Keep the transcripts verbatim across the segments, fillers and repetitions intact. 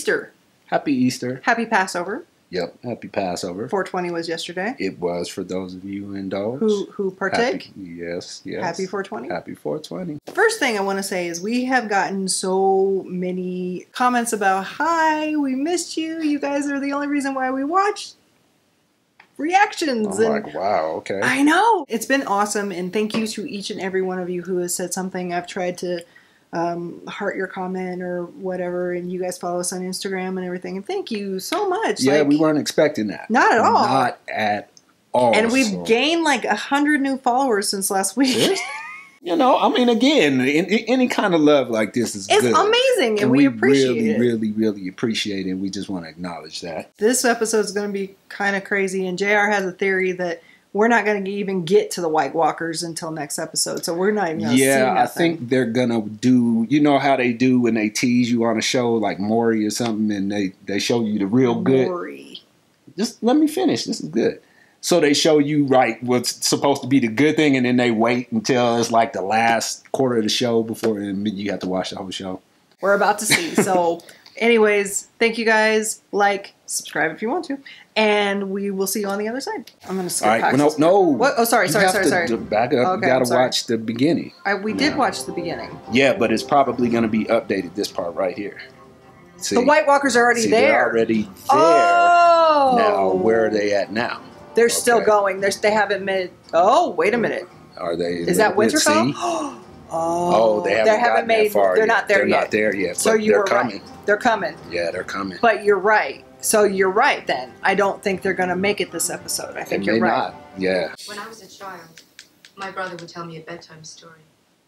Easter. Happy Easter. Happy Passover. Yep, happy Passover. four twenty was yesterday. It was for those of you who indulge. Who who partake? Happy, yes, yes. Happy four twenty. Happy four twenty. First thing I want to say is we have gotten so many comments about, hi, we missed you. You guys are the only reason why we watch reactions. I'm and like, wow, okay. I know. It's been awesome, and thank you to each and every one of you who has said something. I've tried to um, heart your comment or whatever, and you guys follow us on Instagram and everything, and thank you so much. Yeah, like, we weren't expecting that. Not at all. Not at all. And we've so. gained like a hundred new followers since last week. Yes. You know, I mean, again, any, any kind of love like this is It's good. amazing, and, And we, we appreciate really, it. really, really appreciate it. We just want to acknowledge that. This episode is going to be kind of crazy, and J R has a theory that we're not going to even get to the White Walkers until next episode, so we're not even going to see Yeah, nothing. I think they're going to do, you know how they do when they tease you on a show like Maury or something, and they, they show you the real good. Maury. Just let me finish. This is good. So they show you, right, what's supposed to be the good thing, and then they wait until it's like the last quarter of the show before and you have to watch the whole show. We're about to see. So, anyways, thank you guys. Like, subscribe if you want to, and we will see you on the other side. I'm going to skip All right, past well, this. no, no. What? Oh, sorry, You sorry, have sorry, to sorry. d- Back up. Okay, You got I'm to sorry. watch the beginning. I, we did Yeah. watch the beginning. Yeah, but it's probably going to be updated, this part right here. See, The White Walkers are already see, there. They're already there. Oh! Now, where are they at now? They're still Okay. going. They're, they haven't made. Oh, wait a minute. Are they? Is that let's Winterfell? see. oh, Oh, they haven't, gotten made. that far They're yet. not there they're yet. not there yet. So but you they're were coming. right. They're coming. Yeah, they're coming. But you're right. So you're right then. I don't think they're going to make it this episode. I think they you're may right. not. Yeah. When I was a child, my brother would tell me a bedtime story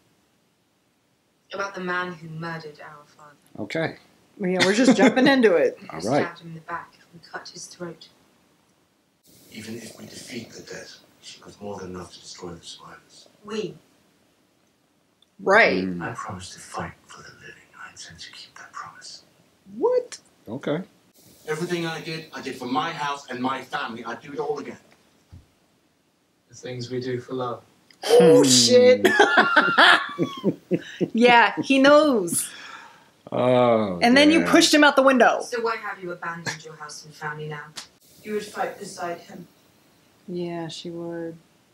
about the man who murdered our father. Okay. Yeah, we're just jumping into it. All Who right. stabbed him in the back and cut his throat. Even if we defeat the dead, she was more than enough to destroy the survivors. We. Right. Mm, I promised to fight for the living. I intend to keep that promise. What? okay. Everything I did, I did for my house and my family. I'd do it all again. The things we do for love. Oh, Hmm. shit. Yeah, he knows. Oh. And then you damn. pushed him out the window. So why have you abandoned your house and family now? You would fight beside him. Yeah, she would.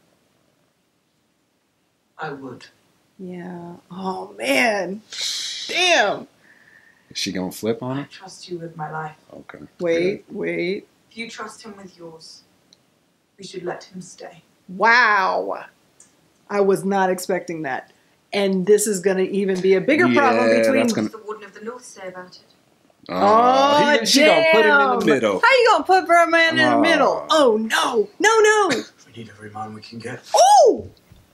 I would. Yeah. Oh, man. Damn. Is she gonna flip on I it? trust you with my life. Okay. Wait, wait. If you trust him with yours, we should let him stay. Wow. I was not expecting that. And this is going to even be a bigger problem Yeah, between... that's gonna- What does the Warden of the North say about it? Oh, he, she gonna put him in the damn. middle. How you going to put Birdman in the Oh. middle? Oh, no. No, no. We need every man we can get. Oh!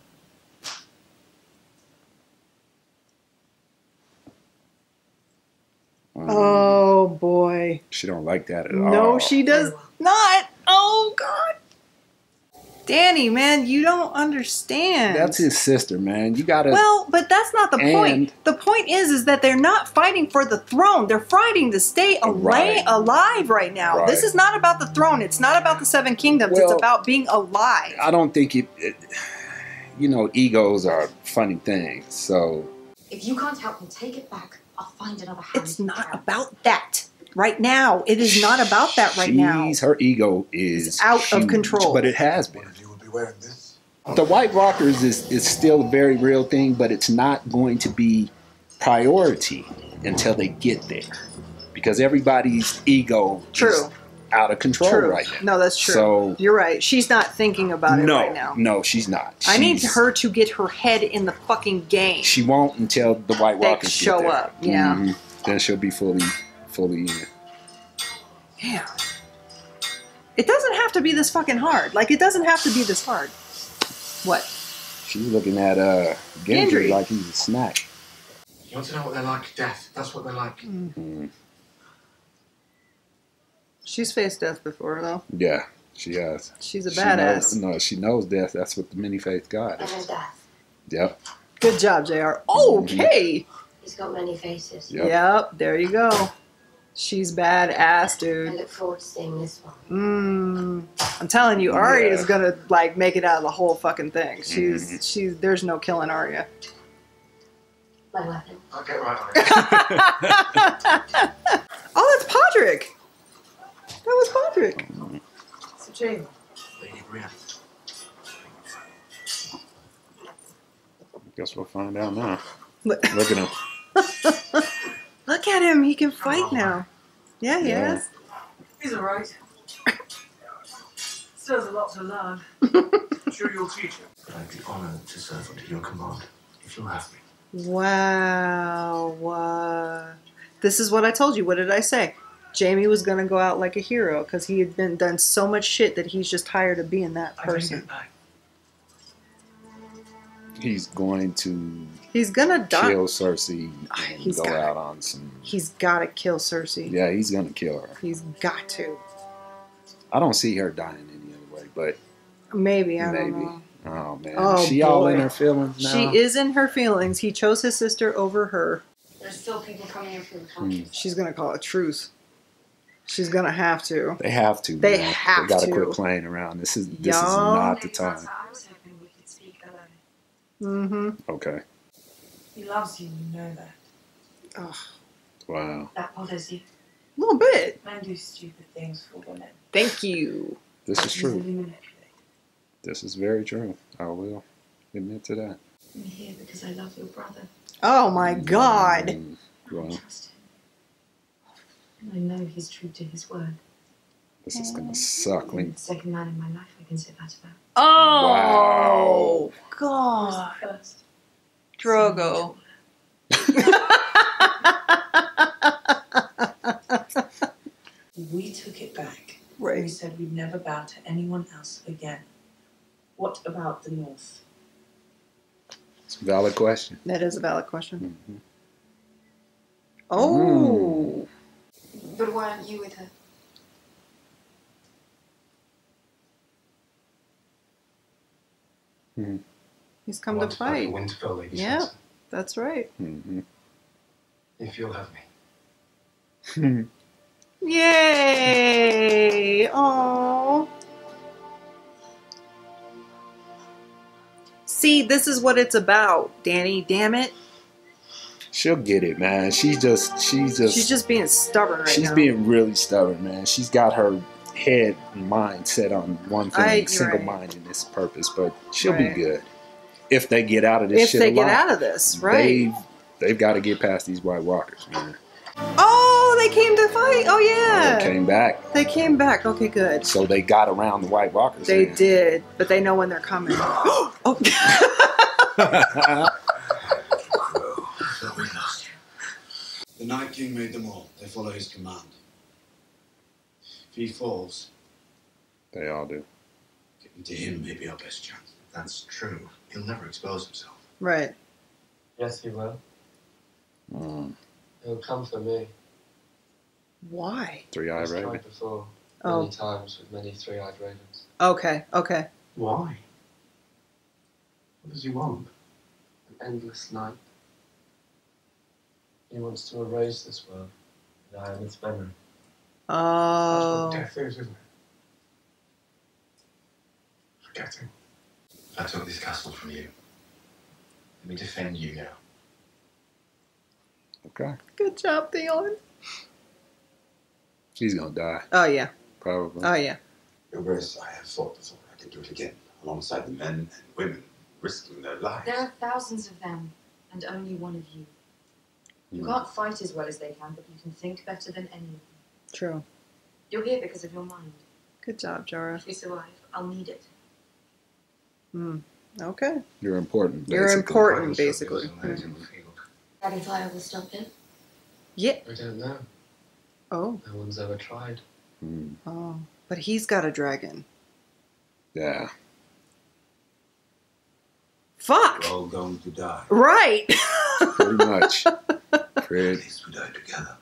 Um, Oh, boy. She don't like that at all. No, she does not. Oh, God. Danny, man, you don't understand. That's his sister, man. You gotta. Well, but that's not the And- point. The point is, is that they're not fighting for the throne. They're fighting to stay ala- Right. alive right now. Right. This is not about the throne. It's not about the seven kingdoms. it's Well, about being alive. I don't think it, it. You know, egos are funny things. So If you can't help me take it back, I'll find another hand. It's not about that right now. It is not about that right now. she's her ego is It's out of huge, control. but it has been. One of you will be wearing this. The White Walkers is, is still a very real thing, but it's not going to be priority until they get there. Because everybody's ego True. is out of control True. right now. No, that's true. So- You're right. She's not thinking about it no, right now. no, she's not. I need She's- her to get her head in the fucking game. She won't until the White They Walkers show get there. up, yeah. Mhm. Then she'll be fully, fully in. Damn. It doesn't have to be this fucking hard. Like, it doesn't have to be this hard. What? She's looking at uh Gendry Gendry. like he's a snack. You want to know what they're like? Death. That's what they're like. Mm. She's faced death before, though. Yeah, she has. She's a She badass. knows- no, she knows death. That's what the many faith God Better is. death. Yep. Good job, J R. Okay. He's got many faces. Yep. Yep, there you go. She's badass, I dude. look forward to seeing this one. Mmm. I'm telling you, Arya Yeah. is gonna like make it out of the whole fucking thing. She's Mhm. she's there's no killing Arya. My weapon. I'll get right on it. Oh, that's Podrick. That was Podrick. So, Jamie, Lady Brienne. Guess we'll find out now. Look, Look at him. look at him. He can fight now. Yeah, he Yeah. is. he's alright. Still has a lot to learn. Sure you'll teach him. But I'd be honoured to serve under your command, if you'll have me. Wow. Uh, this is what I told you. What did I say? Jamie was going to go out like a hero because he had been done so much shit that he's just tired of being that I take person. it back. He's going to He's going to die. kill Cersei and He's go got out it. on some. He's got to kill Cersei. Yeah, he's gonna kill her. He's got to. I don't see her dying any other way, but Maybe. I maybe. don't know. Oh man, Oh, is she all in boy. her feelings now? She is in her feelings. He chose his sister over her. There's still people coming in from the country. She's going to call a truce. She's going to have to. They have to. They man. have They gotta to. quit playing around. This is this is Y'all- not the Maybe time. that's what I was hoping we could speak alone. Mm-hmm. Okay. He loves you, you know that. Oh, Wow. That bothers you. a little bit. Men do stupid things for women. Thank you. This is Easily true. manipulated. This is very true. I will admit to that. I'm here because I love your brother. Oh my God. Mm, I well, trust him. And I know he's true to his word. this is gonna suck. You're When the second man in my life I can say that about. Oh, I God. was the first. Drogo. We took it back. We Right. said we'd never bow to anyone else again. What about the North? it's a valid question. That is a valid question. Mhm. Oh. But why aren't you with her? He's come I to want fight fight. for Winterfell, Lady Yeah. Sansa. That's right. Mhm. If you'll have me. Yay! Oh. See, this is what it's about, Danny. Damn it. She'll get it, man. She's just, she's just, She's just being stubborn right she's now. being really stubborn, man. She's got her head and mind set on one thing, I- you're single right. mind in this purpose. But she'll Right. be good if they get out of this if shit they get alive. out of this, right? They've, they've got to get past these White Walkers, man. Oh, they came to fight. Oh, yeah. They came back, They came back. Okay, good. so they got around the White Walkers. They man. did, but they know when they're coming. oh. So we lost you. The Night King made them all. They follow his command. If he falls, They all do. getting to him may be our best chance. That's true. He'll never expose himself. Right. Yes, he will. Mm. He'll come for me. Why? Three-eyed He's raven. tried before. Oh. Many times with many three-eyed ravens. Okay, okay. Why? What does he want? An endless night. He wants to erase this world, and I am its memory. That's Oh. what death is, isn't it? Forgetting. I took this castle from you. Let me defend you now. Okay. Good job, Theon. She's gonna die, Oh, yeah. probably. Oh, yeah. Your Grace, I have fought before. I can do it again, alongside the men and women risking their lives. There are thousands of them, and only one of you. You Mm. can't fight as well as they can, but you can think better than any of them. True. You're here because of your mind. Good job, Jorah. If we survive, I'll need it. Hmm. Okay. You're important. You're basically. important, Fighting basically. soldiers and those in the field. Dragonfire will stop him. Yeah. I don't know. Oh. No one's ever tried. Mm. Oh. But he's got a dragon. Yeah. Fuck. We're all going to die. Right. Pretty much. At Pretty. least we die together.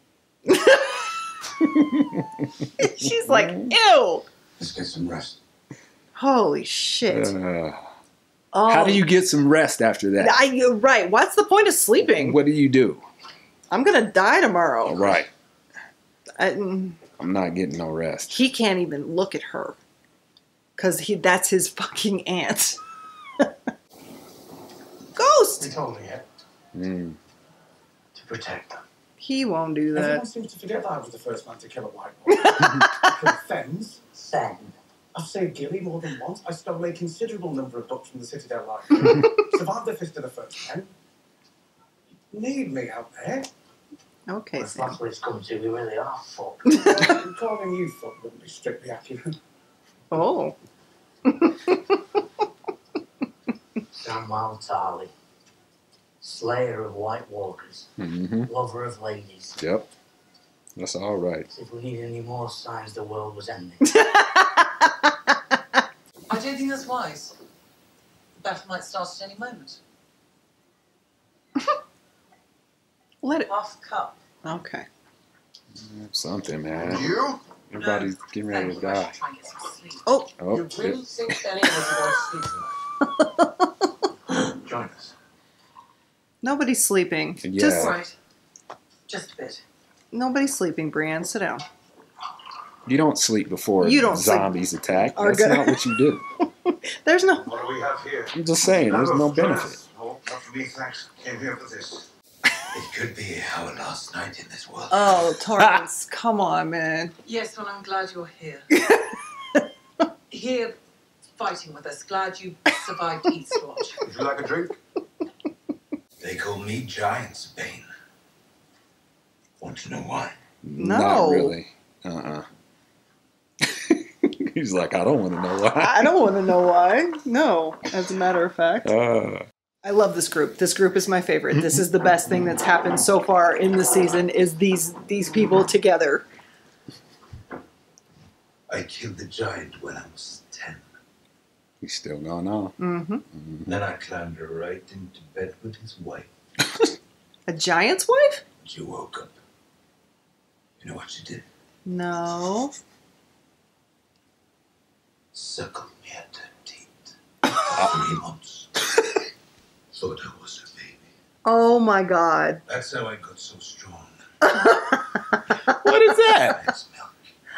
She's like, ew. Let's get some rest. Holy shit. Uh, Oh. How do you get some rest after that? I, you're right. What's the point of sleeping? What do you do? I'm gonna die tomorrow. All right. I, mm, I'm not getting no rest. he can't even look at her because he that's his fucking aunt. He Ghost. told me it. Mm. To protect them. He won't do Everyone that. seems to forget that I was the first man to kill a white boy. I killed Fens. Fen. I've saved Gilly more than once. I stole a considerable number of books from the Citadel Library. Survived the Fist of the First Men. You need me out there. Okay, Well, if Sam. that's what it's come to, we really are fucked. Uh, calling you fuck wouldn't be strictly accurate. Oh. Samwell Tarly. Slayer of White Walkers. Mm-hmm. Lover of ladies. Yep. That's all right. If we need any more signs the world was ending. I don't think that's wise. The battle might start at any moment. Let it. Half a cup. Okay. Something, man. You? Everybody's getting ready to Thank you. I die. should try and get some sleep. Oh. Oh, You really yep. think any of us are going to sleep tonight? Join us. Nobody's sleeping. Yeah. Just Right. Just a bit. nobody's sleeping, Brienne. Sit down. You don't sleep before You don't sleep. zombies attack. Are That's gonna- not what you do. There's no. What do we have here? I'm just saying, there's no benefit. Oh, not for me, thanks. Came here for this. It could be our last night in this world. Oh, Torrance, come on, man. Yes, well, I'm glad you're here. Here, fighting with us. Glad you survived Eastwatch. Would you like a drink? They call me Giant's Bane. Want to know why? No. Not really. Uh-uh. He's like, I don't want to know why. I don't want to know why. No, as a matter of fact. Uh, I love this group. This group is my favorite. This is the best thing that's happened so far in the season is these these people together. I killed the giant when I was ten. he's still going on. Mm-hmm. Then I climbed right into bed with his wife. A giant's wife? She woke up. You know what she did? No. Suckled me at her teat. Three months. Thought I was her baby. Oh my God. That's how I got so strong. What is that? It's milk.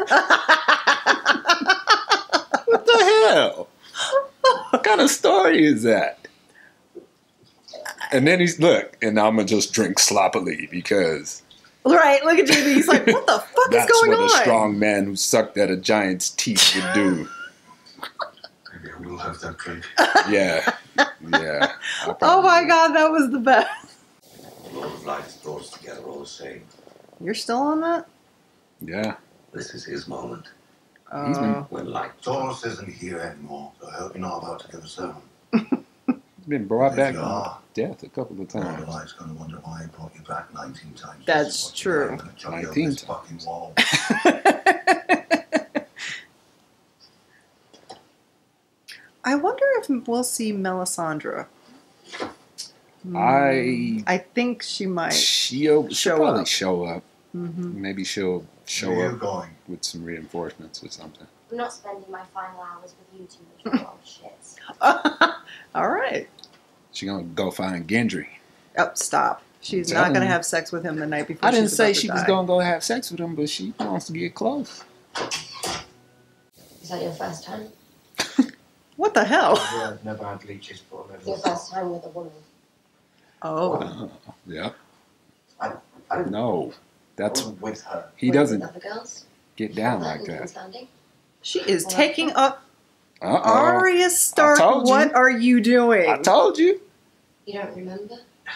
What the hell? What kind of story is that? And then he's, look, and I'm going to just drink sloppily because Right, look at J B. He's like, what the fuck is that's going what on? a strong man who sucked at a giant's teeth would do. Maybe I will have that drink. Yeah. Yeah. I Oh probably my will. God, that was the best. A lot of life throws together all the same. You're still on that? Yeah. This is his moment. He's been- Uh, When light Taurus isn't here anymore, so I hope you're not about to give us home. Been brought If back you from are, death a couple of all times. your life's gonna wonder why I brought you back nineteen times. That's What you true. are, I'm gonna chuck you over nineteen this fucking wall. I wonder if we'll see Melisandre. I I think she might. she'll, she'll Show probably up. show up. Hmm. Maybe she'll show Where are you up going? with some reinforcements or something. I'm not spending my final hours with you two miserable shits. All right. She gonna go find Gendry. Oh, stop. She's I'm not telling going to you. have sex with him the night before. I didn't she's say about to she was die. gonna go have sex with him, but she wants to get close. Is that your first time? What the hell? Yeah, I've never had leeches, but I've Your never. first time with a woman. Oh. Uh, yeah. I, I No, that's wasn't with her. he With doesn't Other girls? get down That like and that. Constanding? She is taking up Uh oh. Arya Stark. told you. What are you doing? I told you. You don't remember?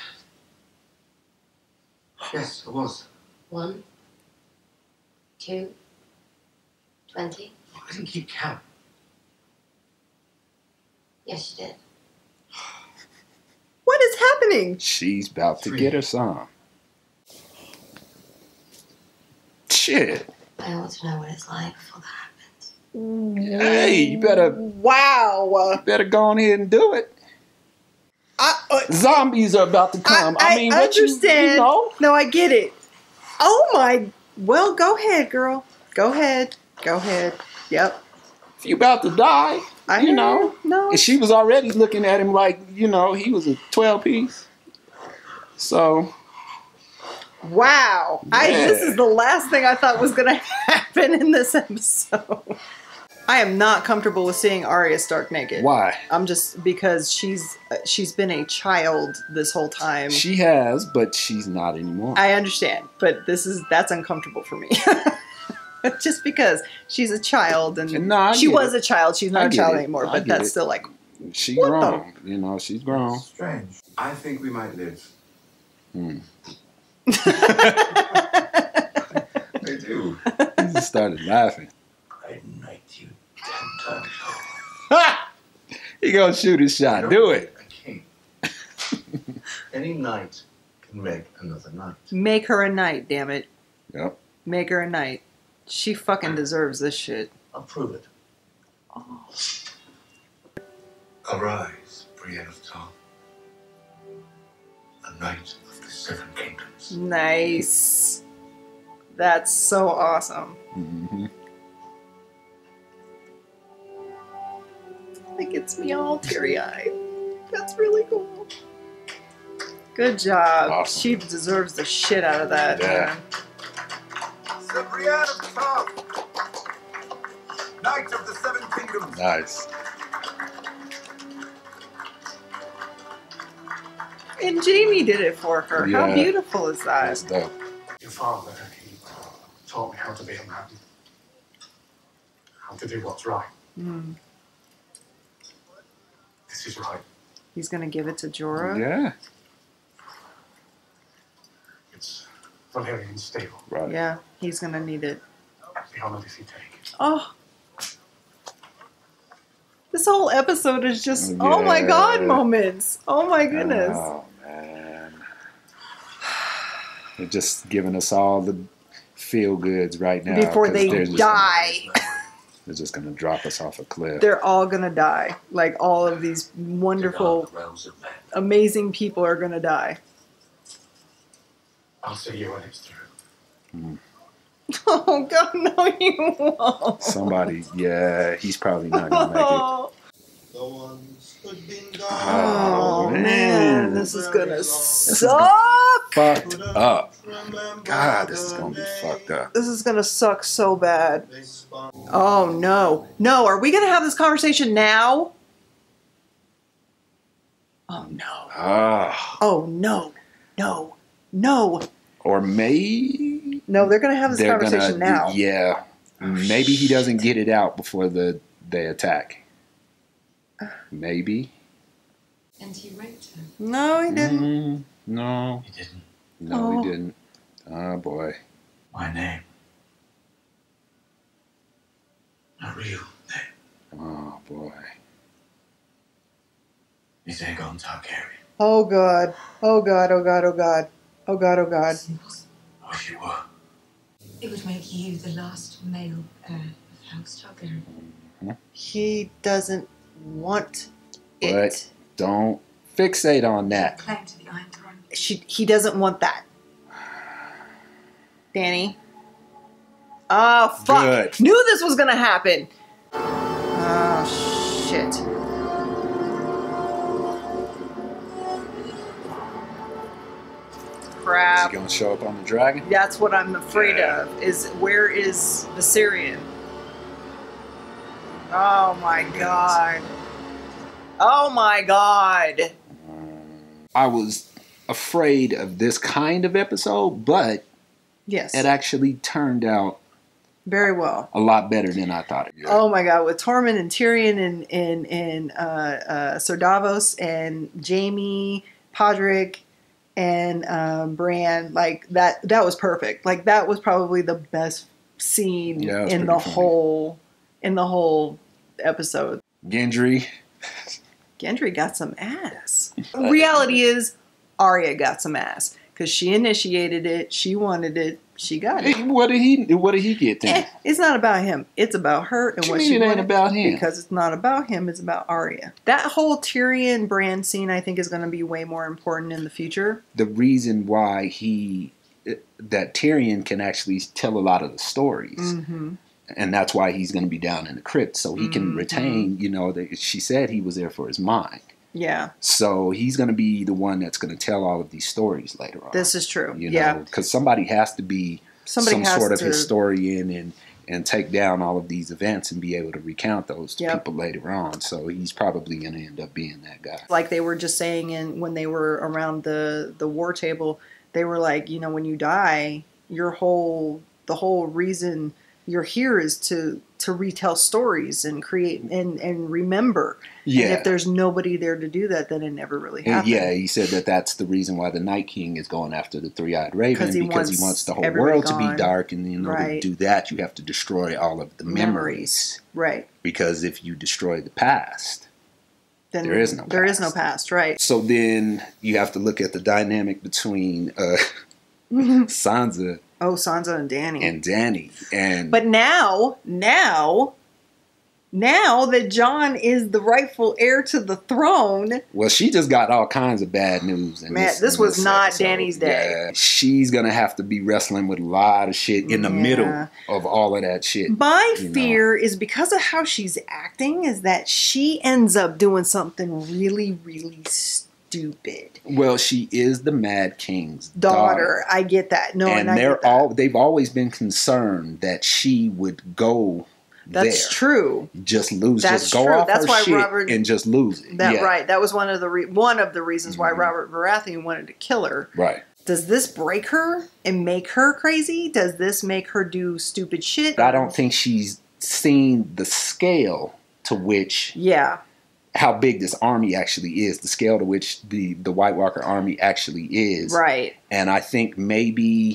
Yes, I was. One, two, twenty. I didn't keep count. Yes, you did. What is happening? She's about to Three. get her some. Shit. I ought to know what it's like before that happens. Hey, you better Wow. better go on ahead and do it. I, uh, Zombies are about to come. I, I, mean, I what you- understand. You, know? No, I get it. Oh my. Well, go ahead, girl. Go ahead. Go ahead. Yep. If you about to die, I you hear know. No. And she was already looking at him like, you know, he was a twelve piece. So, Wow. I Yeah. this is the last thing I thought was going to happen in this episode. I am not comfortable with seeing Arya Stark naked. Why? I'm just because she's uh, she's been a child this whole time. She has, but she's not anymore. I understand, but this is that's uncomfortable for me. Just because she's a child and, And no, I she get was it. a child, she's I not a get child it. anymore. I But get that's it. still like, She What grown. You know, she's grown. Strange. I think we might live. Hmm. They do. He just started laughing. I'd knight you ten times over. He gonna shoot his shot. Do it. A king. Any knight can make another knight. make her a knight, damn it, Yep. make her a knight. She fucking deserves this shit. I'll prove it. Arise, Brienne of Tarth, a knight of the Seven Kingdoms. Nice. That's so awesome. Mm-hmm. It gets me all teary-eyed. That's really cool. Good job. Awesome. She deserves the shit out of that. Yeah. Man. Sir Brienne of Tarth, knight of the Seven Kingdoms. Nice. And Jamie did it for her. How Yeah. beautiful is that? That's dope. Your father, he taught me how to be a man. How to do what's right. Mm. This is right. He's gonna give it to Jorah. Yeah. It's Valyrian steel. Right. Yeah, he's gonna need it. The honor does he take? Oh. This whole episode is just, oh my Yeah. god moments. Oh my goodness. Oh man. They're just giving us all the feel goods right now. Before 'cause they they're just die. Gonna, they're just gonna drop us off a cliff. They're all gonna die. Like all of these wonderful, The realms of men. amazing people are gonna die. I'll see you when it's through. Oh god, no you won't. Somebody, yeah, he's probably not gonna make it. Oh, The ones who'd been gone. oh, man. man. This is gonna is suck. Fucked up. God, this is gonna be fucked up. This is gonna suck so bad. They spun. Oh no. No, are we gonna have this conversation now? Oh no. Ah, Oh no. No. No. or maybe No, they're gonna have this they're conversation gonna, now. yeah. Maybe he doesn't get it out before the they attack. Maybe. And he raped her. No, he didn't. Mm, no, He didn't. no, Oh. he didn't. Oh boy. My name. My real name Oh boy. is Aegon Targaryen. Oh god. Oh god, oh god, oh god. Oh god, oh god. I wish you were. It would make you the last male heir of House Targaryen. He doesn't want it. But don't fixate on that. Claim to the Iron Throne. She, he doesn't want that. Danny. Oh, fuck. Good. Knew this was gonna happen. Oh, shit. Is Crap. he gonna show up on the dragon? That's what I'm afraid of. Is where is Viserion? Oh my god. Oh my god. I was afraid of this kind of episode, but Yes. it actually turned out Very well. a lot better than I thought it would. Oh my god, with Tormund and Tyrion and and and uh, uh, Sir Davos and Jamie, Podrick, and um, Bran, like that. That was perfect. Like that was probably the best scene Yeah, it was in the pretty funny. whole in the whole episode. Gendry. Gendry got some ass. Reality is, Arya got some ass because she initiated it. She wanted it. She got it. Hey, what did he? What did he get then? Eh, it's not about him. It's about her and What you what mean she it ain't wanted. about him? Because it's not about him. It's about Arya. That whole Tyrion Bran scene, I think, is going to be way more important in the future. The reason why he that Tyrion can actually tell a lot of the stories, Mm-hmm. and that's why he's going to be down in the crypt, so he can Mhm. retain. You know, that she said he was there for his mind, Yeah, so he's going to be the one that's going to tell all of these stories later on. this is true. You yeah, know, because somebody has to be somebody some has sort of to. historian and and take down all of these events and be able to recount those to Yep. people later on. So he's probably going to end up being that guy. Like they were just saying in when they were around the the war table, they were like, you know, when you die, your whole the whole reason you're here is to to retell stories and create and and remember. Yeah. And if there's nobody there to do that, then it never really And happened. yeah, he said that that's the reason why the Night King is going after the Three-Eyed Raven, 'Cause he because he wants wants the whole everybody world to gone. be dark, and in order Right. to do that, you have to destroy all of the memories. Memories. Right. Because if you destroy the past, Then there is no there is no past. past, right? so then you have to look at the dynamic between uh, Sansa Oh, Sansa and Dany. and Dany, and But now, now, now that Jon is the rightful heir to the throne, well, she just got all kinds of bad news. In Man, this, this in was not episode. Dany's day. Yeah, she's gonna have to be wrestling with a lot of shit in the Yeah. middle of all of that shit. my you know. fear is because of how she's acting, is that she ends up doing something really, really stupid. Well, she is the Mad King's Daughter, daughter. I get that. No, and, and I they're get that. all they've always been concerned that she would go That's there, true. just lose, That's just go true. off That's her why shit Robert- and just lose it. That yeah. right. That was one of the re- one of the reasons why Mhm. Robert Baratheon wanted to kill her. Right. Does this break her and make her crazy? Does this make her do stupid shit? I don't think she's seen the scale to which Yeah. how big this army actually is, the scale to which the the White Walker army actually is. Right. And I think maybe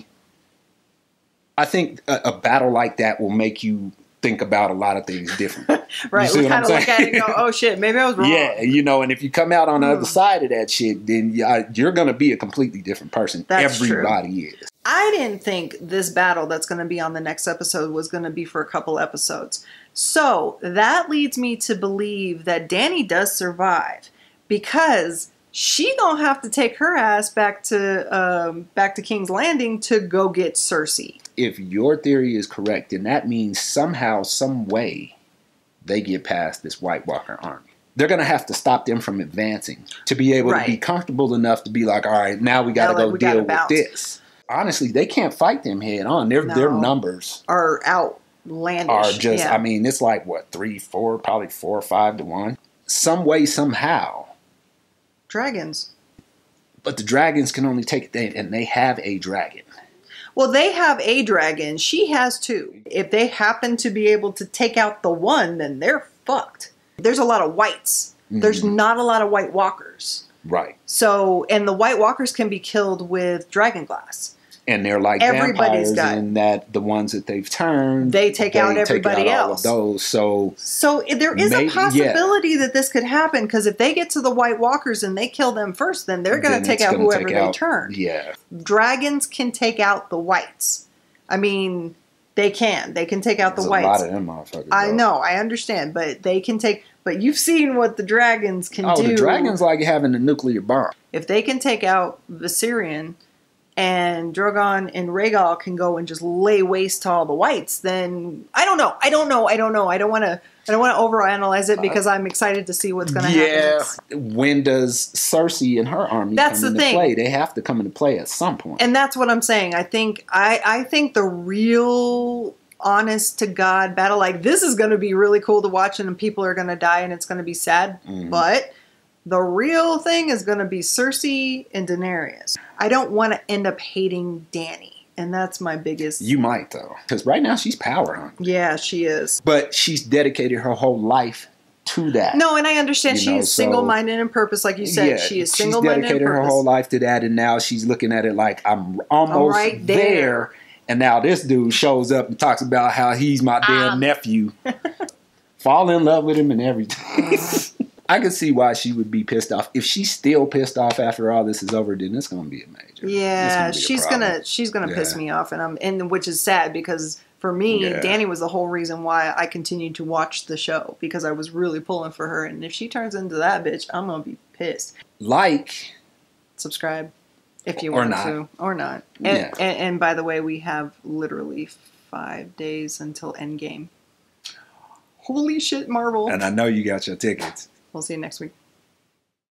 I think a, a battle like that will make you think about a lot of things different. Right. see We what I'm kind of look at it and saying? go, oh shit, maybe I was wrong. Yeah, you know, and if you come out on the Mm. other side of that shit, then yeah, you're going to be a completely different person. That's true. Everybody is. I didn't think this battle that's going to be on the next episode was going to be for a couple episodes. So that leads me to believe that Dany does survive because she gonna have to take her ass back to um, back to King's Landing to go get Cersei. If your theory is correct, then that means somehow, some way, they get past this White Walker army. They're going to have to stop them from advancing to be able to be Right. comfortable enough to be like, all right, now we got to Now, like, go we gotta deal with bounce. this. Honestly, they can't fight them head on. Their their No. numbers Are outlandish. are just, yeah. I mean, it's like, what, three, four, probably four or five to one. Some way, somehow. Dragons. But the dragons can only take it, and they have a dragon. Well, they have a dragon. She has two. If they happen to be able to take out the one, then they're fucked. There's a lot of whites. There's Mhm. not a lot of white walkers. Right. So, and the white walkers can be killed with dragon glass. And they're like Everybody's vampires got- in that the ones that they've turned, They take out everybody all else. of those. So So i- there is Maybe- a possibility that this could happen because if they get to the white walkers and they kill them first, then they're going then to take it's out gonna whoever take they out- turn. Yeah. Dragons can take out the whites. I mean, they can. They can take out the There's whites. a lot of them motherfuckers. I though. know, I understand, but they can take. But you've seen what the dragons can Oh, do. the dragons like having a nuclear bomb. If they can take out Viserion, and Drogon and Rhaegal can go and just lay waste to all the whites, then I don't know. I don't know. I don't know. I don't want to. I don't want to overanalyze it because I'm excited to see what's going to happen. Yeah. next. When does Cersei and her army That's come the into thing. play? They have to come into play at some point. And that's what I'm saying. I think I, I think the real honest to God battle, like this is going to be really cool to watch and people are going to die and it's going to be sad. Mhm. But the real thing is going to be Cersei and Daenerys. I don't want to end up hating Dany. And that's my biggest. You might though, because right now she's power hungry, Yeah, she is. but she's dedicated her whole life to that. No, and I understand You she know, is so- single-minded in purpose, like you said. Yeah, she is she's single-minded in dedicated her purpose. whole life to that, and now she's looking at it like I'm almost right there. there. And now this dude shows up and talks about how he's my damn Um. nephew. Fall in love with him and everything. I could see why she would be pissed off. If she's still pissed off after all this is over, then it's going to be a major. Yeah, it's she's problem. gonna she's gonna piss Yeah. me off, and I'm and which is sad because for me, Yeah. Dany was the whole reason why I continued to watch the show because I was really pulling for her, and if she turns into that bitch, I'm gonna be pissed. Like, Subscribe if you Or want not. to, or not. And, Yeah. and, and by the way, we have literally five days until Endgame. Holy shit, Marvel! and I know you got your tickets. We'll see you next week.